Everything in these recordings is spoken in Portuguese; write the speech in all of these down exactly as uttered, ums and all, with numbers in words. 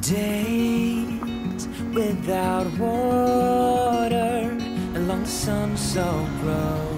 days without water along the sun-soaked road.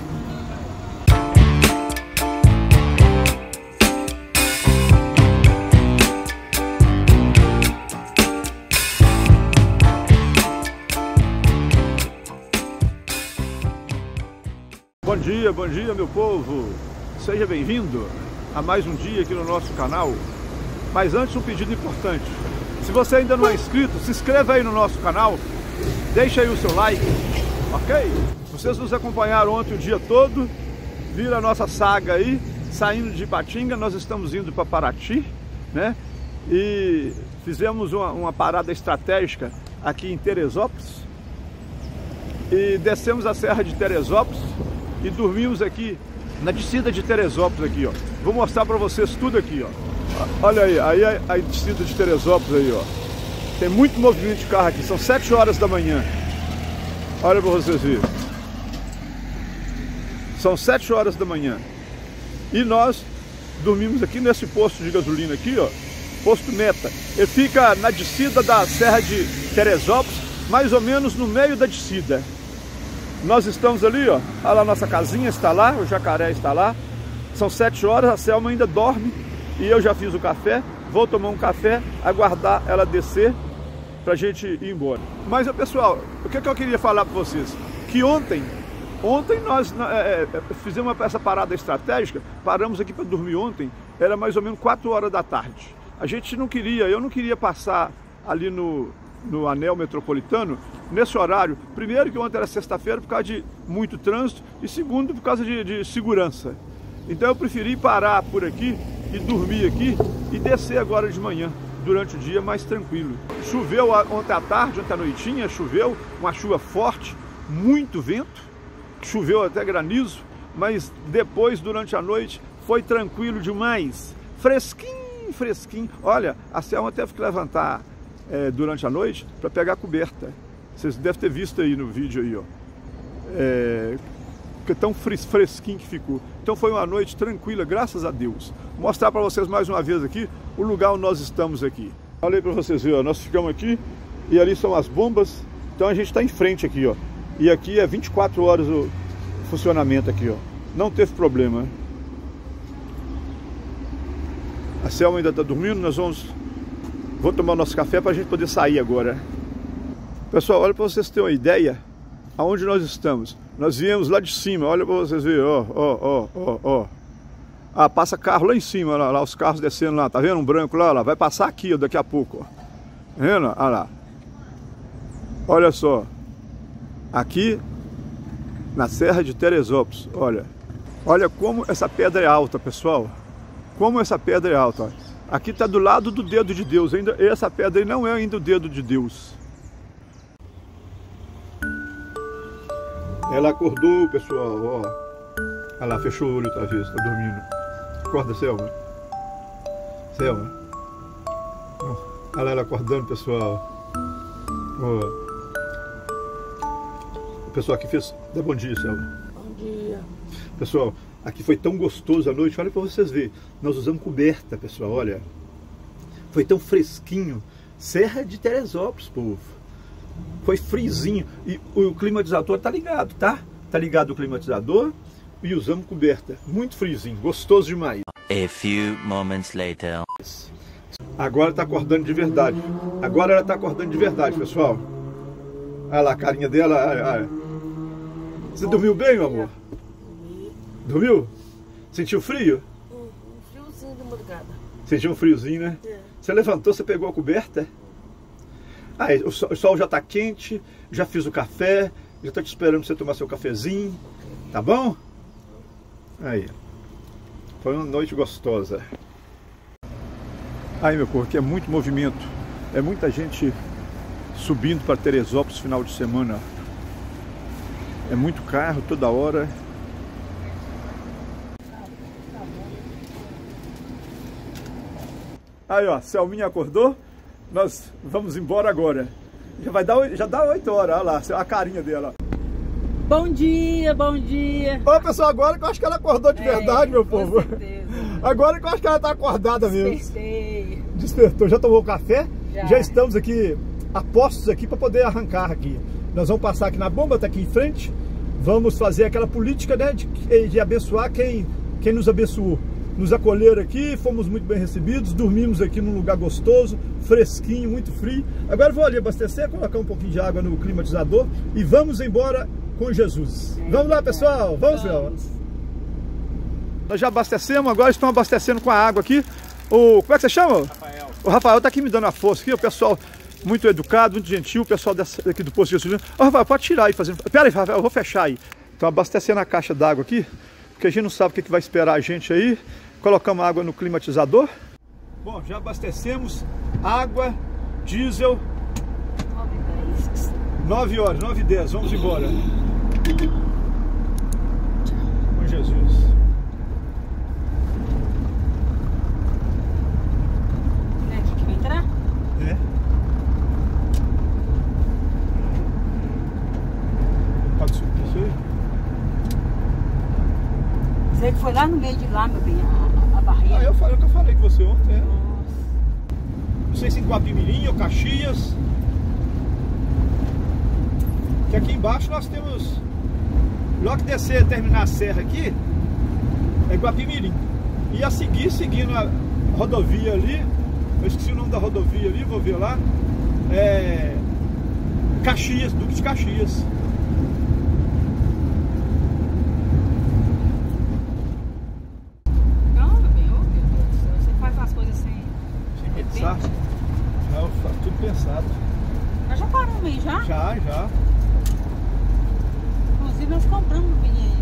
Bom dia, bom dia meu povo, seja bem-vindo a mais um dia aqui no nosso canal. Mas antes um pedido importante, se você ainda não é inscrito, se inscreva aí no nosso canal, deixa aí o seu like, ok? Vocês nos acompanharam ontem o dia todo, viram a nossa saga aí, saindo de Ipatinga, nós estamos indo para Paraty, né? E fizemos uma, uma parada estratégica aqui em Teresópolis e descemos a Serra de Teresópolis e dormimos aqui na descida de Teresópolis aqui, ó. Vou mostrar para vocês tudo aqui, ó. Olha aí, aí a, a descida de Teresópolis aí, ó. Tem muito movimento de carro aqui, são sete horas da manhã. Olha para vocês verem. São sete horas da manhã. E nós dormimos aqui nesse posto de gasolina aqui, ó. Posto Meta. Ele fica na descida da Serra de Teresópolis, mais ou menos no meio da descida. Nós estamos ali, ó, olha lá, nossa casinha está lá, o jacaré está lá. São sete horas, a Selma ainda dorme e eu já fiz o café. Vou tomar um café, aguardar ela descer para a gente ir embora. Mas, pessoal, o que, que eu queria falar para vocês? Que ontem, ontem nós é, fizemos essa parada estratégica, paramos aqui para dormir ontem, era mais ou menos quatro horas da tarde. A gente não queria, eu não queria passar ali no... no anel metropolitano, nesse horário. Primeiro que ontem era sexta-feira por causa de muito trânsito e segundo por causa de, de segurança. Então eu preferi parar por aqui e dormir aqui e descer agora de manhã, durante o dia mais tranquilo. Choveu ontem à tarde, ontem à noitinha, choveu, uma chuva forte, muito vento, choveu até granizo, mas depois, durante a noite, foi tranquilo demais, fresquinho, fresquinho. Olha, a Selma teve que levantar É, durante a noite para pegar a coberta. Vocês devem ter visto aí no vídeo aí, ó. É, que tão fresquinho que ficou. Então foi uma noite tranquila, graças a Deus. Vou mostrar para vocês mais uma vez aqui o lugar onde nós estamos aqui. Olha aí para vocês verem, ó. Nós ficamos aqui e ali são as bombas. Então a gente está em frente aqui, ó. E aqui é vinte e quatro horas o funcionamento aqui, ó. Não teve problema. A Selma ainda está dormindo, nós vamos Vou tomar nosso café para a gente poder sair agora. Pessoal, olha para vocês terem uma ideia aonde nós estamos. Nós viemos lá de cima, olha para vocês verem, ó, ó, ó, ó, ó. Ah, passa carro lá em cima, lá, lá os carros descendo lá, tá vendo um branco lá, lá, vai passar aqui, ó, daqui a pouco, ó. Tá vendo? Olha lá. Olha só. Aqui na Serra de Teresópolis, olha. Olha como essa pedra é alta, pessoal. Como essa pedra é alta, ó. Aqui está do lado do dedo de Deus, ainda essa pedra aí não é ainda o dedo de Deus. Ela acordou, pessoal, ó. Olha lá, fechou o olho outra vez, está dormindo. Acorda, Selma. Selma. Olha lá ela acordando, pessoal. Ó. O pessoal aqui fez... Dá bom dia, Selma. Bom dia. Pessoal, aqui foi tão gostoso a noite, olha para vocês verem. Nós usamos coberta, pessoal, olha. Foi tão fresquinho. Serra de Teresópolis, povo. Foi frizinho. E o climatizador tá ligado, tá? Tá ligado o climatizador e usamos coberta. Muito frizinho, gostoso demais. A few moments later. Agora tá acordando de verdade. Agora ela tá acordando de verdade, pessoal. Olha lá a carinha dela. Olha, olha. Você dormiu bem, meu amor? Dormiu? Sentiu frio? Um friozinho de madrugada. Sentiu um friozinho, né? É. Você levantou, você pegou a coberta? Ah, o sol, o sol já está quente, já fiz o café, já estou te esperando para você tomar seu cafezinho, tá bom? Aí, foi uma noite gostosa. Aí, meu povo, aqui é muito movimento, é muita gente subindo para Teresópolis final de semana. É muito carro toda hora. Aí, ó, Selminha acordou, nós vamos embora agora. Já vai dar, já dá oito horas, olha lá, a carinha dela. Bom dia, bom dia. Ó, pessoal, agora que eu acho que ela acordou de É, verdade, meu povo. Com certeza. Agora que eu acho que ela tá acordada mesmo. Despertei. Despertou, já tomou café? Já. Já estamos aqui, a postos aqui para poder arrancar aqui. Nós vamos passar aqui na bomba, tá aqui em frente. Vamos fazer aquela política, né, de, de abençoar quem, quem nos abençoou. Nos acolheram aqui, fomos muito bem recebidos, dormimos aqui num lugar gostoso, fresquinho, muito frio. Agora vou ali abastecer, colocar um pouquinho de água no climatizador e vamos embora com Jesus. Vamos lá, pessoal, vamos, vamos. Nós já abastecemos, agora estão abastecendo com a água aqui. O, como é que você chama? Rafael. O Rafael está aqui me dando a força aqui, o pessoal muito educado, muito gentil, o pessoal dessa, aqui do posto de gasolina. Ô, Rafael, pode tirar aí, fazendo. Pera aí, Rafael, eu vou fechar aí. Então abastecendo a caixa d'água aqui, porque a gente não sabe o que, que vai esperar a gente aí. Colocamos água no climatizador. Bom, já abastecemos água, diesel. nove horas, nove e dez, vamos embora. Com Jesus. É aqui que vai entrar? É. Pode subir isso aí? Você que foi lá no meio de lá, meu bem, a, a barreira. Ah, eu falei o que eu falei com você ontem, é. Nossa. Não sei se em Guapimirim ou Caxias. Que aqui embaixo nós temos. Logo que descer, terminar a serra aqui, é Guapimirim. E a seguir, seguindo a rodovia ali, eu esqueci o nome da rodovia ali, vou ver lá. É. Caxias, Duque de Caxias. Não, meu bem, oh, meu Deus do céu, você faz as coisas sem. Sem pensar? Não, tudo pensado. Nós já paramos aí, já? Já, já. Inclusive nós compramos no bem aí.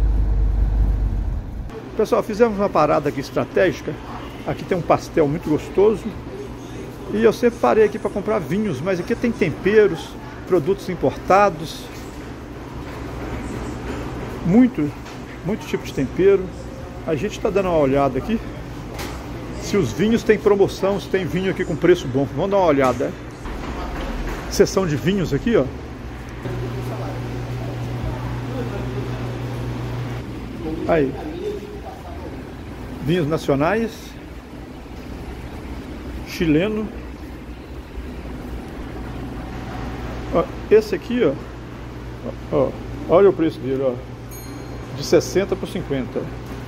Pessoal, fizemos uma parada aqui estratégica. Aqui tem um pastel muito gostoso. E eu sempre parei aqui para comprar vinhos, mas aqui tem temperos, produtos importados. Muito, muito tipo de tempero. A gente está dando uma olhada aqui. Se os vinhos têm promoção, se tem vinho aqui com preço bom. Vamos dar uma olhada. Seção de vinhos aqui, ó. Aí. Vinhos nacionais. Chileno. Ó, esse aqui, ó, ó, olha o preço dele, ó, de sessenta por cinquenta.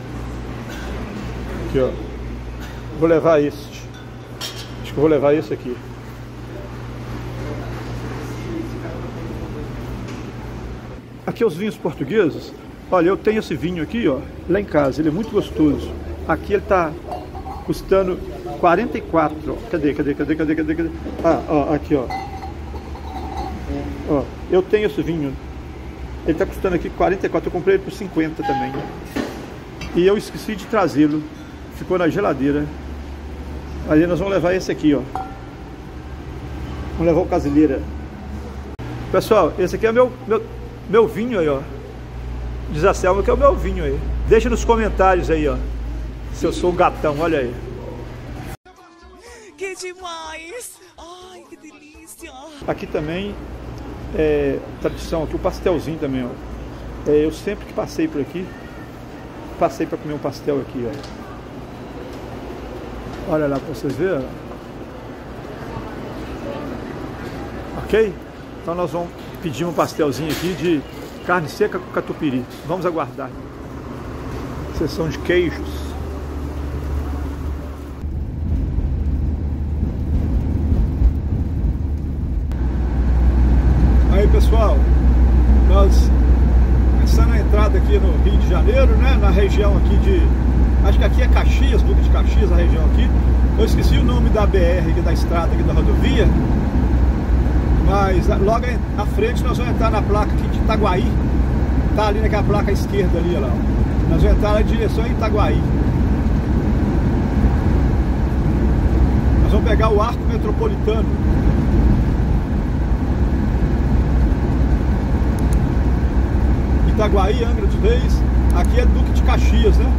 Aqui, ó. Vou levar este. Acho que eu vou levar esse aqui. Aqui os vinhos portugueses. Olha, eu tenho esse vinho aqui, ó, lá em casa. Ele é muito gostoso. Aqui ele tá custando quarenta e quatro. Ó. Cadê, cadê, cadê, cadê, cadê, cadê? Ah, ó, aqui, ó. Ó, eu tenho esse vinho. Ele tá custando aqui quarenta e quatro. Eu comprei ele por cinquenta também. E eu esqueci de trazê-lo. Ficou na geladeira. Aí nós vamos levar esse aqui, ó. Vamos levar o Casileira. Pessoal, esse aqui é meu, meu, meu vinho aí, ó. Diz a Selma que é o meu vinho aí. Deixa nos comentários aí, ó. Se eu sou o gatão, olha aí. Que demais! Ai, que delícia! Aqui também é tradição, aqui o pastelzinho também, ó. É, eu sempre que passei por aqui, passei para comer um pastel aqui, ó. Olha lá para vocês verem. Ok? Então nós vamos pedir um pastelzinho aqui de carne seca com catupiry. Vamos aguardar. Seção de queijos. Aí, pessoal, nós começando a entrada aqui no Rio de Janeiro, né? Na região aqui de... Acho que aqui é Caxias, Duque de Caxias, a região aqui. Eu esqueci o nome da B R, aqui, da estrada aqui da rodovia. Mas logo à frente nós vamos entrar na placa aqui de Itaguaí. Tá ali naquela placa à esquerda ali, olha lá. Nós vamos entrar na direção de Itaguaí. Nós vamos pegar o arco metropolitano. Itaguaí, Angra dos Reis. Aqui é Duque de Caxias, né?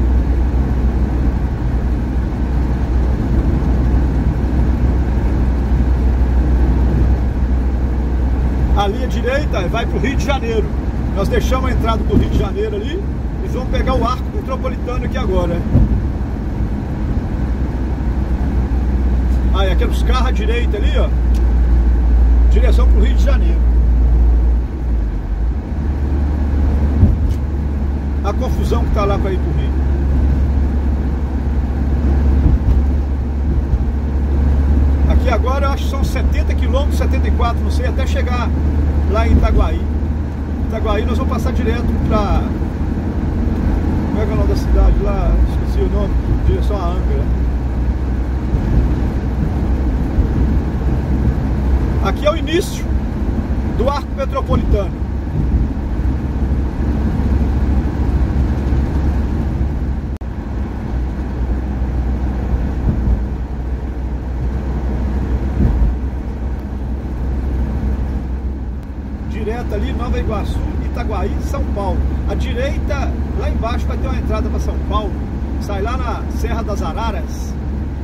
Ali à direita vai para o Rio de Janeiro. Nós deixamos a entrada do Rio de Janeiro ali e vamos pegar o arco metropolitano aqui agora. Aí, aqueles carros à direita ali, ó. Direção pro Rio de Janeiro. A confusão que tá lá para ir pro Rio. Aqui agora eu acho que são setenta quilômetros, setenta e quatro, não sei, até chegar lá em Itaguaí. Itaguaí nós vamos passar direto pra... Como é que é o nome da cidade lá? Esqueci o nome. Direção a Angra. Aqui é o início do Arco Metropolitano. Direto ali, Nova Iguaçu, Itaguaí, São Paulo. A direita, lá embaixo vai ter uma entrada para São Paulo. Sai lá na Serra das Araras.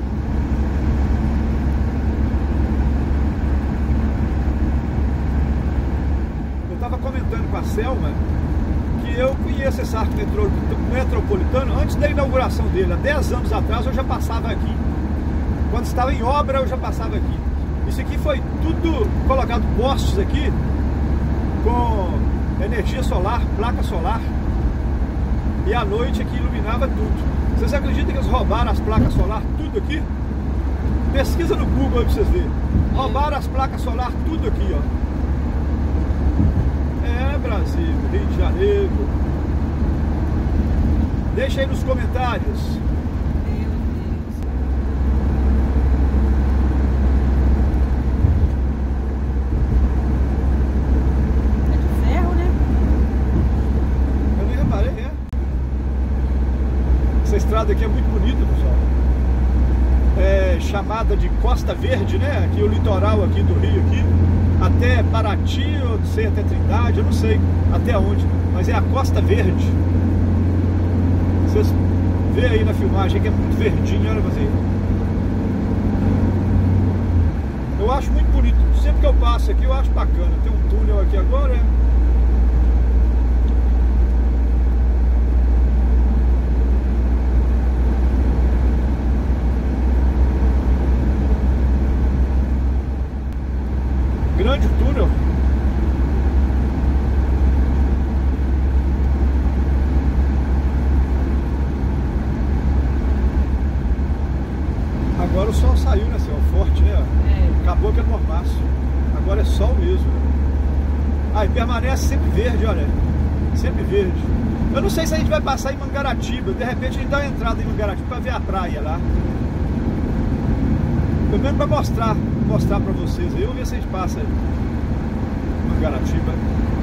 Comentando com a Selma que eu conheço esse arco metropolitano antes da inauguração dele. Há dez anos atrás eu já passava aqui. Quando estava em obra eu já passava aqui. Isso aqui foi tudo colocado postes aqui com energia solar, placa solar, e à noite aqui iluminava tudo. Vocês acreditam que eles roubaram as placas solar tudo aqui? Pesquisa no Google aí pra vocês verem. Roubaram as placas solar tudo aqui, ó. É, Brasil, Rio de Janeiro. Deixa aí nos comentários. É de ferro, né? Eu nem reparei, é. Essa estrada aqui é muito bonita, pessoal. É chamada de Costa Verde, né? Aqui o litoral aqui do Rio aqui. Até Paraty, eu não sei, até Trindade, eu não sei até onde, mas é a Costa Verde. Vocês veem aí na filmagem que é muito verdinho, olha você. Eu acho muito bonito, sempre que eu passo aqui eu acho bacana. Tem um túnel aqui agora, é. Grande túnel. Agora o sol saiu, né, Céu? Forte, né? É. Acabou aquele mormaço. Agora é sol mesmo. Ah, e permanece sempre verde, olha. Sempre verde. Eu não sei se a gente vai passar em Mangaratiba. De repente a gente dá uma entrada em Mangaratiba para ver a praia lá. Pelo menos para mostrar. Mostrar para vocês aí, eu vou ver se a gente passa aí Mangaratiba.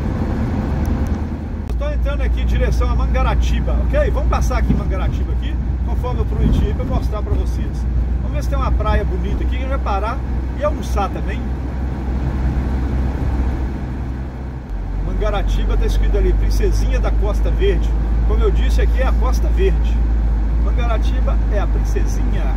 Estou entrando aqui em direção a Mangaratiba, ok? Vamos passar aqui em Mangaratiba aqui, conforme eu prometi, para mostrar para vocês. Vamos ver se tem uma praia bonita aqui, a gente vai parar e almoçar também. Mangaratiba está escrito ali, Princesinha da Costa Verde. Como eu disse, aqui é a Costa Verde. Mangaratiba é a princesinha.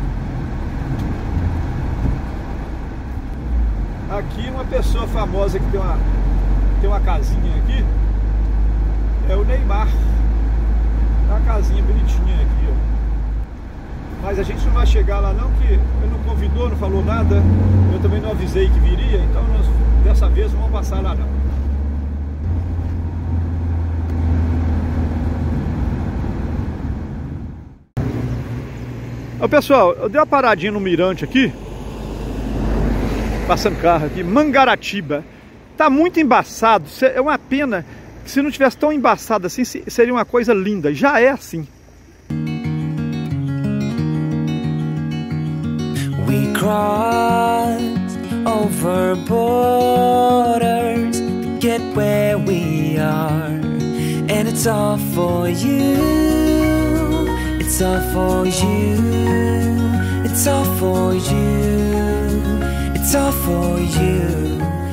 Aqui uma pessoa famosa que tem uma, tem uma casinha aqui é o Neymar. Tá uma casinha bonitinha aqui, ó. Mas a gente não vai chegar lá não, que ele não convidou, não falou nada. Eu também não avisei que viria, então nós dessa vez não vamos passar lá não. Ô, pessoal, eu dei uma paradinha no mirante aqui. Passando carro aqui, Mangaratiba. Tá muito embaçado, é uma pena que se não tivesse tão embaçado assim, seria uma coisa linda. Já é assim. We crossed over borders to get where we are, and it's all for you. It's all for you. It's all for you. It's all for you.